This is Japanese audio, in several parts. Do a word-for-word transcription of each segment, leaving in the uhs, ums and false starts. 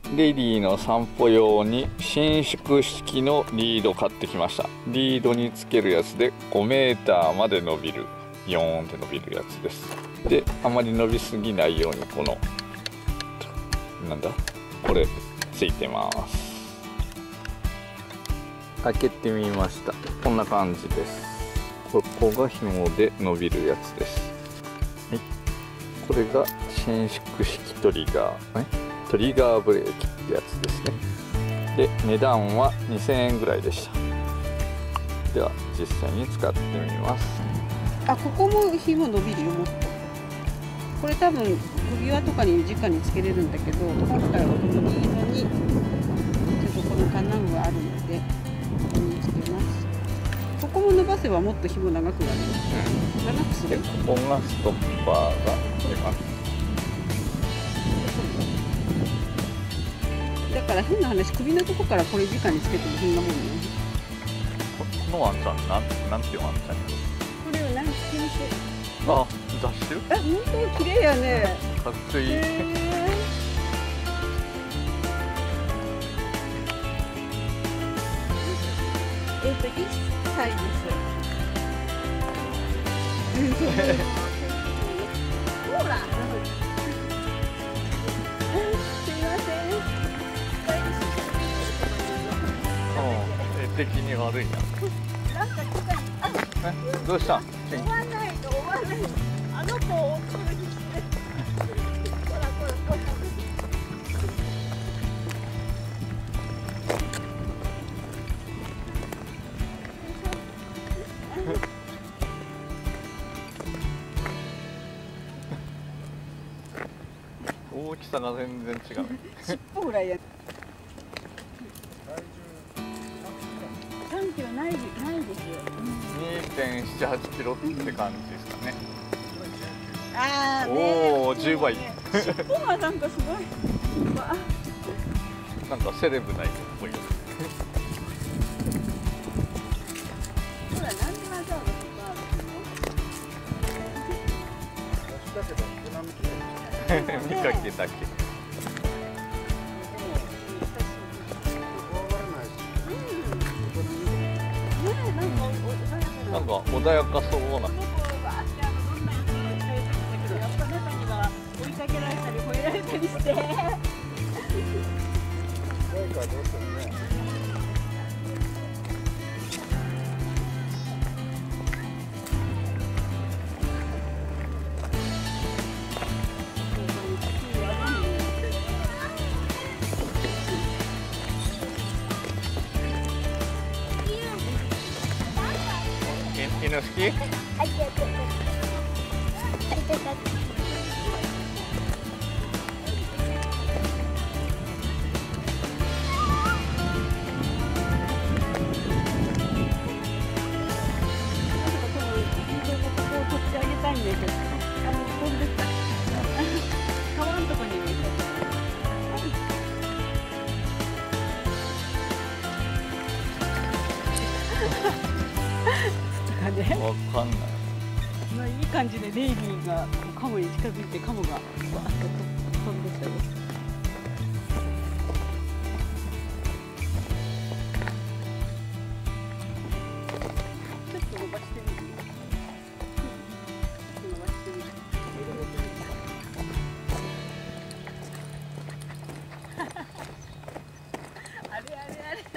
レディの散歩用に伸縮式のリード買ってきました。リードにつけるやつでごメーターまで伸びる、ヨーンって伸びるやつです。であまり伸びすぎないようにこのなんだこれついてます。開けてみました。こんな感じです。ここが紐で伸びるやつです。はい、これが伸縮式トリガー、ね、トリガーブレーキってやつですね。で値段はにせんえんぐらいでした。では実際に使ってみます。 あ、ここも紐伸びるよ、もっと。これ多分首輪とかに直につけれるんだけど、今回はこのリードにちょっとこの金具があるのでここにつけます。ここも伸ばせばもっと紐長くなるよ。うん、長くする。 でここがストッパーが出ます。 だから変な話、首のとこからこれ直につけても変なもんね。 このワンちゃんなんなんていうワンちゃん？ これを何つけにしてる？ あ、雑種？ え、本当綺麗やね。 かっこいい。 えっといっさいです。ほら。すみません。 絵的に悪いな。 なんか近い。あ、 え、どうしたん？ 追わないと追わない。あの子を追ってる必死で。ほらほらほら。 大きさが全然違う。 尻尾ぐらいや。 三キロないないですよ。 にてんななはちキロって感じですかね。 ああ、ね。 おお、じゅうばい。 尻尾がなんかすごい。 なんかセレブな色っぽいよ。 ほら、なんでわざわざ見かけだけ。なんか穏やかそうな。 追いかけられたり吠えられたりして。 犬好き？わかんない。 まあいい感じでレイリーがカモに近づいてカモがわーっと飛んできたよ。ちょっと伸ばしてみる。伸ばしてみる。あれあれあれ。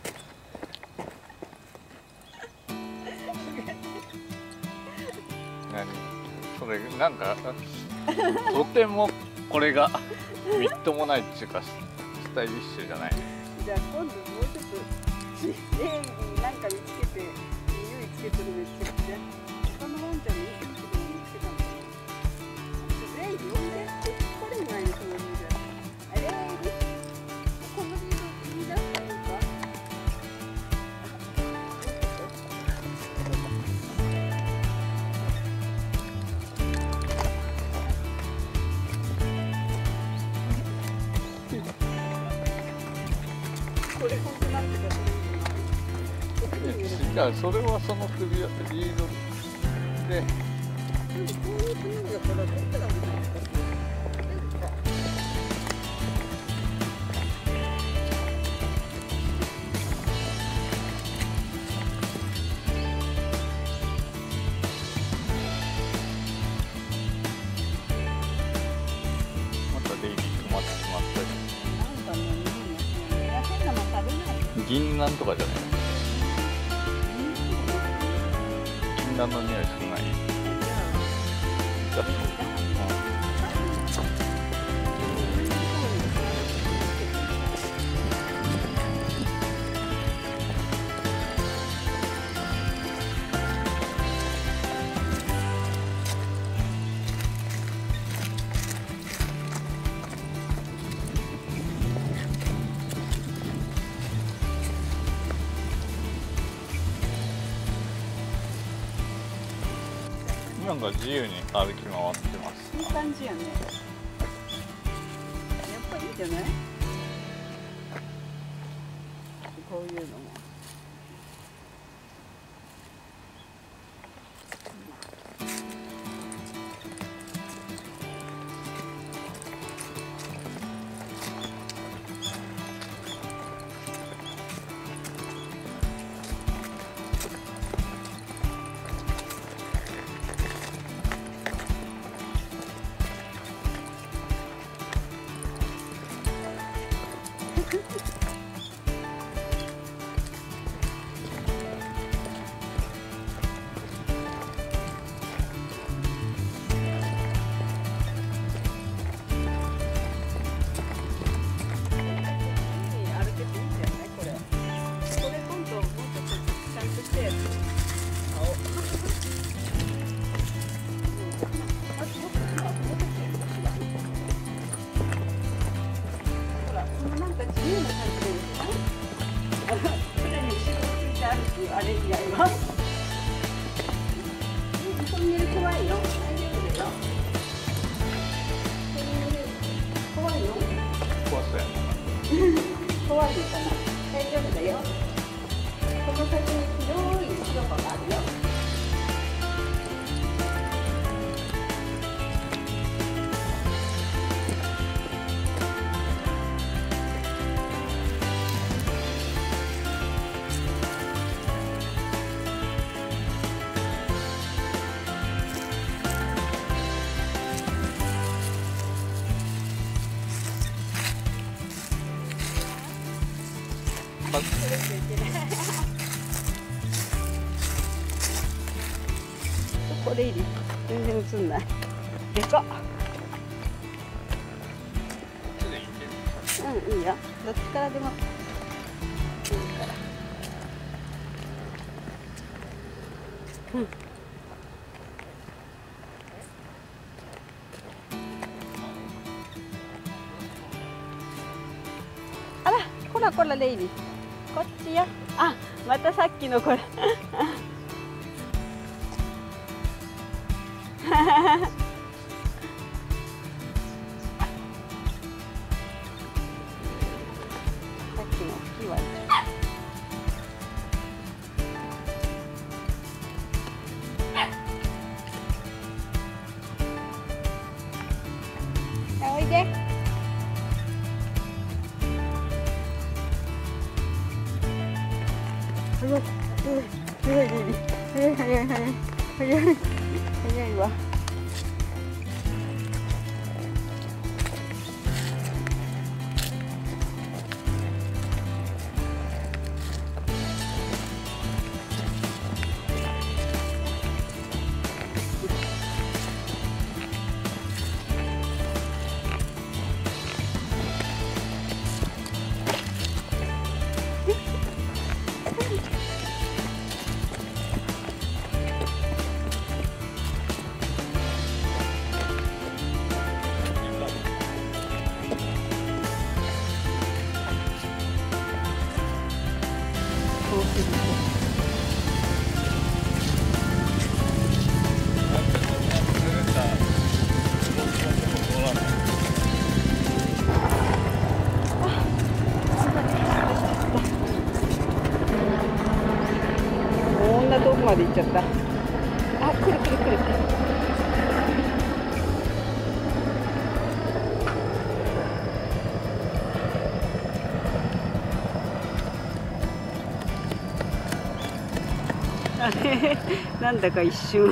それなんかとてもこれがみっともないっていうかスタイリッシュじゃない。 じゃあ今度もうちょっとレイに何か見つけて匂いつけてるめっちゃくちゃ他のワンちゃんの匂いつけてるの見つけたのかな。レイ呼んでこれぐらいのつもりじゃあレイこのリード言い出したらいいか。これ本当なんてか違う、それはその首輪リードで。 こういう国だからどっちが見たいですか。 銀杏とかじゃない？銀杏の匂い少ない？だと、なんか自由に歩き回ってます。 いい感じやね。やっぱりいいんじゃない？こういうのも。あれ以外はトンネル怖いよ。大丈夫だよ。トンネル怖いよ。 怖そうや怖いかな。大丈夫だよ。この先に広い広場があるよ。これいり全然映んない。でかっ。うん、いいよ。どっちからでもいいから。うん。あら、こらこらレイリー。こっちよ。あ、またさっきのこれ。さっきの大きいワンちゃん。おいで。早い早い早い早い早い早い早いわ。こんな遠くまで行っちゃった。あ、来る来る来る。あれなんだか一瞬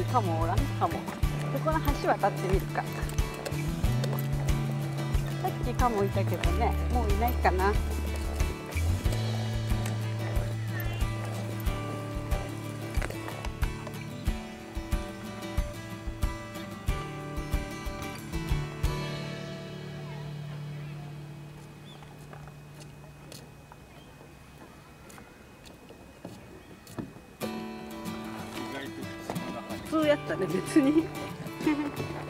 カモおらんカモ。でこの橋渡ってみるか。さっきカモいたけどね、もういないかな。普通やったね別に。